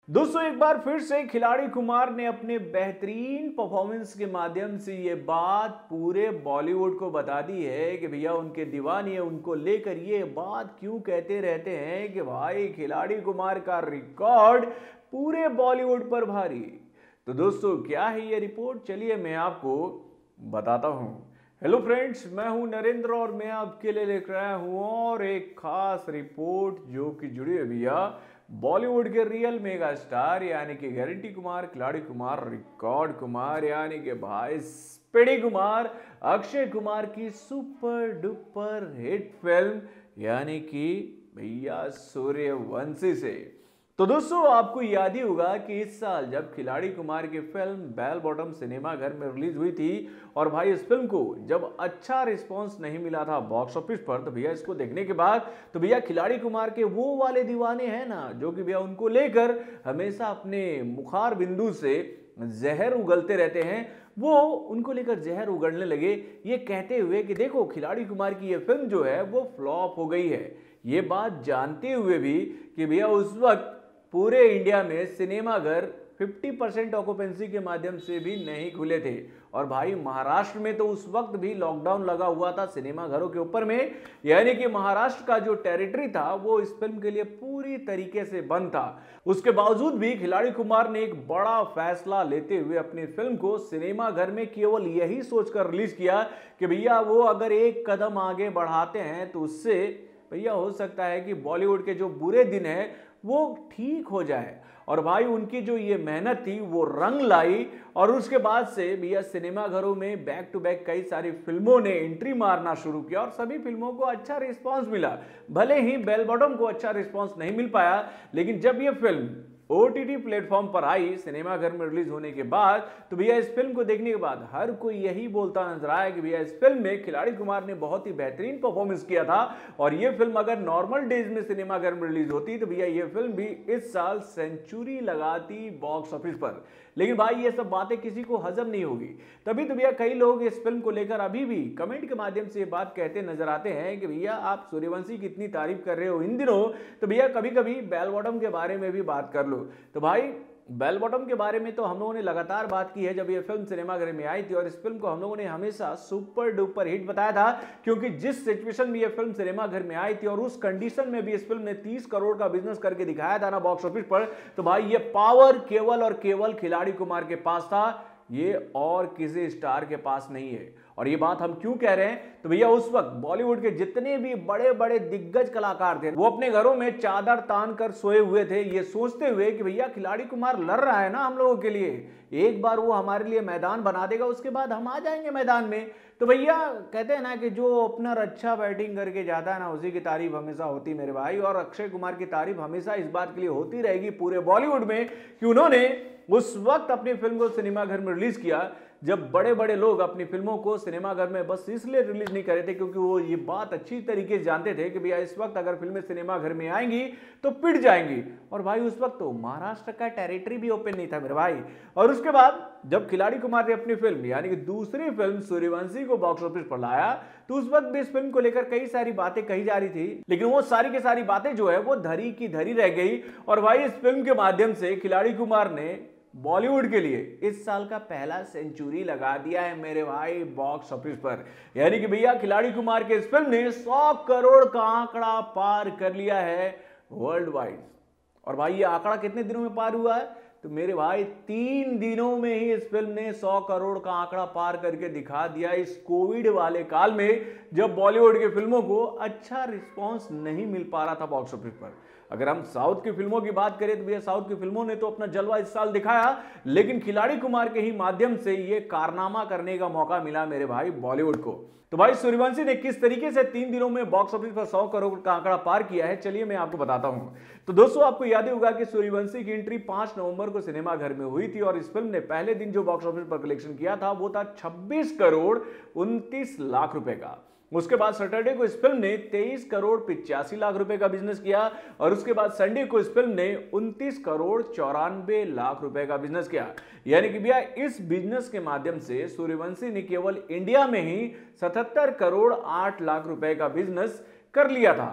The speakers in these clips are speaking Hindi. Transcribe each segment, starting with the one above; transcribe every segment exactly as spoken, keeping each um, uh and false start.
दोस्तों एक बार फिर से खिलाड़ी कुमार ने अपने बेहतरीन परफॉर्मेंस के माध्यम से ये बात पूरे बॉलीवुड को बता दी है कि भैया उनके दीवाने उनको लेकर ये बात क्यों कहते रहते हैं कि भाई खिलाड़ी कुमार का रिकॉर्ड पूरे बॉलीवुड पर भारी। तो दोस्तों क्या है ये रिपोर्ट, चलिए मैं आपको बताता हूं। हेलो फ्रेंड्स, मैं हूं नरेंद्र और मैं आपके लिए लेकर आया हूं और एक खास रिपोर्ट जो कि जुड़ी है भैया बॉलीवुड के रियल मेगा स्टार यानी कि गारंटी कुमार, खिलाड़ी कुमार, रिकॉर्ड कुमार यानी कि भाई स्पीडी कुमार, अक्षय कुमार की सुपर डुपर हिट फिल्म यानी कि भैया सूर्यवंशी से। तो दोस्तों आपको याद ही होगा कि इस साल जब खिलाड़ी कुमार की फिल्म बेल बॉटम सिनेमा घर में रिलीज हुई थी और भाई इस फिल्म को जब अच्छा रिस्पांस नहीं मिला था बॉक्स ऑफिस पर, तो भैया इसको देखने के बाद तो भैया खिलाड़ी कुमार के वो वाले दीवाने हैं ना जो कि भैया उनको लेकर हमेशा अपने मुखार बिंदु से जहर उगलते रहते हैं, वो उनको लेकर जहर उगलने लगे ये कहते हुए कि देखो खिलाड़ी कुमार की ये फिल्म जो है वो फ्लॉप हो गई है। ये बात जानते हुए भी कि भैया उस वक्त पूरे इंडिया में सिनेमा घर पचास परसेंट ऑक्यूपेंसी के माध्यम से भी नहीं खुले थे और भाई महाराष्ट्र में तो उस वक्त भी लॉकडाउन लगा हुआ था सिनेमा घरों के ऊपर में, यानी कि महाराष्ट्र का जो टेरिटरी था वो इस फिल्म के लिए पूरी तरीके से बंद था। उसके बावजूद भी खिलाड़ी कुमार ने एक बड़ा फैसला लेते हुए अपनी फिल्म को सिनेमा घर में केवल यही सोचकर रिलीज किया कि भैया वो अगर एक कदम आगे बढ़ाते हैं तो उससे भैया हो सकता है कि बॉलीवुड के जो बुरे दिन है वो ठीक हो जाए। और भाई उनकी जो ये मेहनत थी वो रंग लाई और उसके बाद से भैया सिनेमा घरों में बैक टू बैक कई सारी फिल्मों ने एंट्री मारना शुरू किया और सभी फिल्मों को अच्छा रिस्पांस मिला। भले ही बेल बॉटम को अच्छा रिस्पांस नहीं मिल पाया, लेकिन जब ये फिल्म ओटीटी प्लेटफॉर्म पर आई सिनेमा घर में रिलीज होने के बाद तो भैया इस फिल्म को देखने के बाद हर कोई यही बोलता नजर आया कि भैया इस फिल्म में खिलाड़ी कुमार ने बहुत ही बेहतरीन परफॉर्मेंस किया था और ये फिल्म अगर नॉर्मल डेज में सिनेमा घर में रिलीज होती तो भैया ये फिल्म भी इस साल सेंचुरी लगाती बॉक्स ऑफिस पर। लेकिन भाई ये सब बातें किसी को हजम नहीं होगी, तभी तो भैया कई लोग इस फिल्म को लेकर अभी भी कमेंट के माध्यम से ये बात कहते नजर आते हैं कि भैया आप सूर्यवंशी की इतनी तारीफ कर रहे हो इन दिनों, तो भैया कभी कभी बेल बॉटम के बारे में भी बात कर लो। तो भाई बेल बॉटम के बारे में तो हम लोगों ने लगातार बात की है जब ये फिल्म सिनेमाघर में आई थी और इस फिल्म को हम लोगों ने हमेशा सुपर डुपर हिट बताया था, क्योंकि जिस सिचुएशन में ये फिल्म सिनेमाघर में आई थी और उस कंडीशन में भी इस फिल्म ने तीस करोड़ का बिजनेस करके दिखाया था ना बॉक्स ऑफिस पर, तो भाई ये पावर केवल और केवल खिलाड़ी कुमार के पास था, ये और किसी स्टार के पास नहीं है। और ये बात हम क्यों कह रहे हैं, तो भैया उस वक्त बॉलीवुड के जितने भी बड़े बड़े दिग्गज कलाकार थे वो अपने घरों में चादर तान कर सोए हुए थे, ये सोचते हुए कि भैया खिलाड़ी कुमार लड़ रहा है ना हम लोगों के लिए, एक बार वो हमारे लिए मैदान बना देगा उसके बाद हम आ जाएंगे मैदान में। तो भैया कहते हैं ना कि जो ओपनर अच्छा बैटिंग करके जाता है ना उसी की तारीफ हमेशा होती मेरे भाई, और अक्षय कुमार की तारीफ हमेशा इस बात के लिए होती रहेगी पूरे बॉलीवुड में कि उन्होंने उस वक्त अपनी फिल्म को सिनेमाघर में रिलीज किया जब बड़े बड़े लोग अपनी फिल्मों को सिनेमाघर में बस इसलिए रिलीज नहीं कर रहे थे क्योंकि वो ये बात अच्छी तरीके से जानते थे कि भैया इस वक्त अगर फिल्में सिनेमाघर में आएंगी तो पिट जाएंगी। और भाई उस वक्त तो महाराष्ट्र का टेरिटरी भी ओपन नहीं था मेरे भाई। और उसके बाद जब खिलाड़ी कुमार ने अपनी फिल्म यानी कि दूसरी फिल्म सूर्यवंशी को बॉक्स ऑफिस पर लाया तो उस वक्त भी इस फिल्म को लेकर कई सारी बातें कही जा रही थी, लेकिन वो सारी की सारी बातें जो है वो धरी की धरी रह गई। और भाई इस फिल्म के माध्यम से खिलाड़ी कुमार ने बॉलीवुड के लिए इस साल का पहला सेंचुरी लगा दिया है मेरे भाई बॉक्स ऑफिस पर, यानी कि भैया खिलाड़ी कुमार के इस फिल्म ने सौ करोड़ का आंकड़ा पार कर लिया है वर्ल्ड वाइड। और भाई ये आंकड़ा कितने दिनों में पार हुआ है, तो मेरे भाई तीन दिनों में ही इस फिल्म ने सौ करोड़ का आंकड़ा पार करके दिखा दिया इस कोविड वाले काल में जब बॉलीवुड की फिल्मों को अच्छा रिस्पॉन्स नहीं मिल पा रहा था बॉक्स ऑफिस पर। अगर हम साउथ की फिल्मों की बात करें तो भैया साउथ की फिल्मों ने तो अपना जलवा इस साल दिखाया, लेकिन खिलाड़ी कुमार के ही माध्यम से ये कारनामा करने का मौका मिला मेरे भाई बॉलीवुड को। तो भाई सूर्यवंशी ने किस तरीके से तीन दिनों में बॉक्स ऑफिस पर सौ करोड़ का आंकड़ा पार किया है चलिए मैं आपको बताता हूं। तो दोस्तों आपको याद ही होगा कि सूर्यवंशी की एंट्री पांच नवंबर को सिनेमाघर में हुई थी और इस फिल्म ने पहले दिन जो बॉक्स ऑफिस पर कलेक्शन किया था वो था छब्बीस करोड़ उनतीस लाख रुपए का। उसके बाद सैटरडे को इस फिल्म ने तेईस करोड़ पिचासी लाख रुपए का बिजनेस किया और उसके बाद संडे को इस फिल्म ने उनतीस करोड़ चौरानवे लाख रुपए का बिजनेस किया। यानी कि भैया इस बिजनेस के माध्यम से सूर्यवंशी ने केवल इंडिया में ही सतहत्तर करोड़ आठ लाख रुपए का बिजनेस कर लिया था।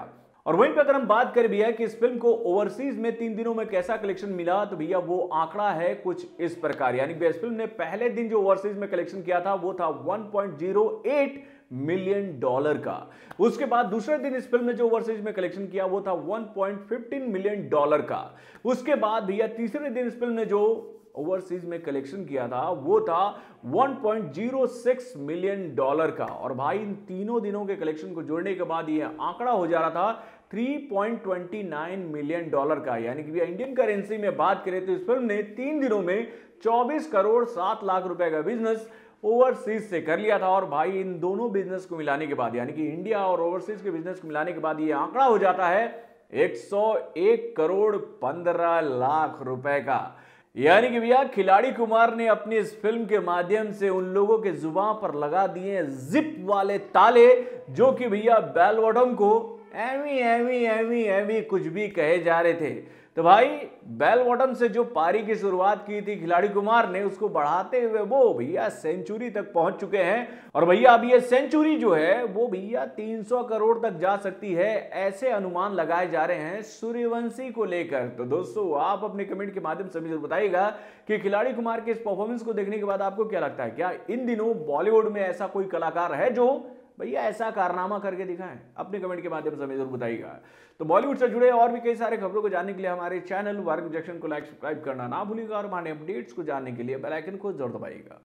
और वहीं पे अगर हम बात करें भैया कि इस फिल्म को ओवरसीज में तीन दिनों में कैसा कलेक्शन मिला, तो भैया वो आंकड़ा है कुछ इस प्रकार, यानी कि इस फिल्म ने पहले दिन जो ओवरसीज में कलेक्शन किया था वो था one point zero eight million dollar का। उसके बाद दूसरे दिन इस फिल्म ने जो ओवरसीज में कलेक्शन किया वो था one point one five million dollar का। उसके बाद भैया तीसरे दिन इस फिल्म ने जो ओवरसीज में कलेक्शन किया था वो था one point zero six million dollar का। और भाई इन तीनों दिनों के कलेक्शन को जोड़ने के बाद ये आंकड़ा हो जा रहा था three point two nine million dollar का। यानी कि इंडियन करेंसी में बात करें तो इस फिल्म ने तीन दिनों में चौबीस करोड़ सात लाख रुपए का बिजनेस ओवरसीज से कर लिया था। और भाई इन दोनों बिजनेस को मिलाने के बाद, यानी कि इंडिया और ओवरसीज के बिजनेस को मिलाने के बाद ये आंकड़ा हो जाता है एक सौ एक करोड़ पंद्रह लाख रुपए का। यानी कि भैया खिलाड़ी कुमार ने अपनी इस फिल्म के माध्यम से उन लोगों के जुबान पर लगा दिए जिप वाले ताले, जो कि भैया बेल बॉटम को एवी एवी एवी एवी कुछ भी कहे जा रहे थे। तो भाई बेल बॉटम से जो पारी की शुरुआत की थी खिलाड़ी कुमार ने, उसको बढ़ाते हुए वो भैया सेंचुरी तक पहुंच चुके हैं। और भैया अब ये सेंचुरी जो है वो भैया तीन सौ करोड़ तक जा सकती है, ऐसे अनुमान लगाए जा रहे हैं सूर्यवंशी को लेकर। तो दोस्तों आप अपने कमेंट के माध्यम से मुझे बताइएगा कि खिलाड़ी कुमार के इस परफॉर्मेंस को देखने के बाद आपको क्या लगता है, क्या इन दिनों बॉलीवुड में ऐसा कोई कलाकार है जो भैया ऐसा कारनामा करके दिखाएं? अपने कमेंट के माध्यम से हमें जरूर बताइएगा। तो बॉलीवुड से जुड़े और भी कई सारे खबरों को जानने के लिए हमारे चैनल वार्क जंक्शन को लाइक सब्सक्राइब करना ना भूलिएगा और हमारे अपडेट्स को जानने के लिए बेल आइकन को जरूर दबाइएगा।